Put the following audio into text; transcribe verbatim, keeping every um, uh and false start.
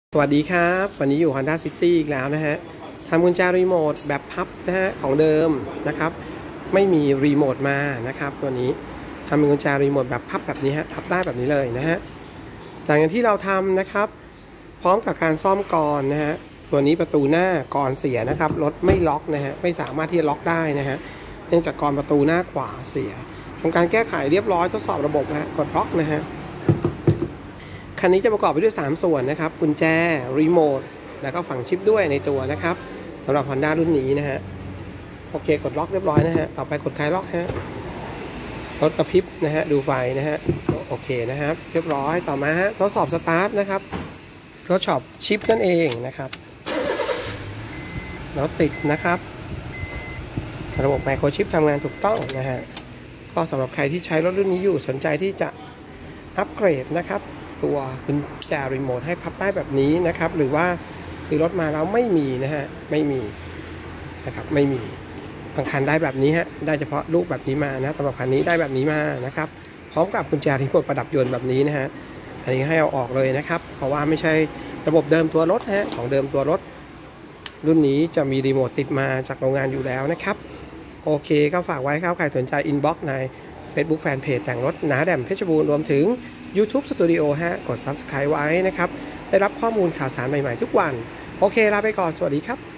สวัสดีครับวันนี้อยู่ Honda City อีกแล้วนะฮะทำกุญแจรีโมทแบบพับนะฮะของเดิมนะครับไม่มีรีโมทมานะครับตัวนี้ทำเป็นกุญแจรีโมทแบบพับแบบนี้ฮะพับได้แบบนี้เลยนะฮะหลังจากที่เราทำนะครับพร้อมกับการซ่อมกรนะฮะตัวนี้ประตูหน้ากรเสียนะครับรถไม่ล็อกนะฮะไม่สามารถที่จะล็อกได้นะฮะเนื่องจากกรประตูหน้าขวาเสียทำการแก้ไขเรียบร้อยทดสอบระบบนะฮะกดล็อกนะฮะคันนี้จะประกอบไปด้วยสามส่วนนะครับกุญแจรีโมทแล้วก็ฝังชิปด้วยในตัวนะครับสำหรับ Honda รุ่นนี้นะฮะโอเคกดล็อกเรียบร้อยนะฮะต่อไปกดคลายล็อกฮะรถกระพริบนะฮะดูไฟนะฮะโอเคนะครับเรียบร้อยต่อมาฮะทดสอบสตาร์ทนะครับทดสอบชิปนั่นเองนะครับแล้วติดนะครับระบบไมโครชิปทำงานถูกต้องนะฮะก็สำหรับใครที่ใช้รถรุ่นนี้อยู่สนใจที่จะอัปเกรดนะครับตัวกุญแจรีโมทให้พับได้แบบนี้นะครับหรือว่าซื้อรถมาแล้วไม่มีนะฮะไม่มีนะครับไม่มีบางคันได้แบบนี้ฮะได้เฉพาะลูกแบบนี้มานะสำหรับคันนี้ได้แบบนี้มานะครับพร้อมกับกุญแจรีโมทประดับยนต์แบบนี้นะฮะอันนี้ให้เอาออกเลยนะครับเพราะว่าไม่ใช่ระบบเดิมตัวรถฮะของเดิมตัวรถรุ่นนี้จะมีรีโมทติดมาจากโรงงานอยู่แล้วนะครับโอเคก็ฝากไว้ครับใครสนใจอินบ็อกซ์ใน Facebook Fanpage แต่งรถนาแดมเพชรบูรณ์รวมถึงYouTube Studio ฮะกด Subscribe ไว้นะครับได้รับข้อมูลข่าวสารใหม่ๆทุกวันโอเคลาไปก่อนสวัสดีครับ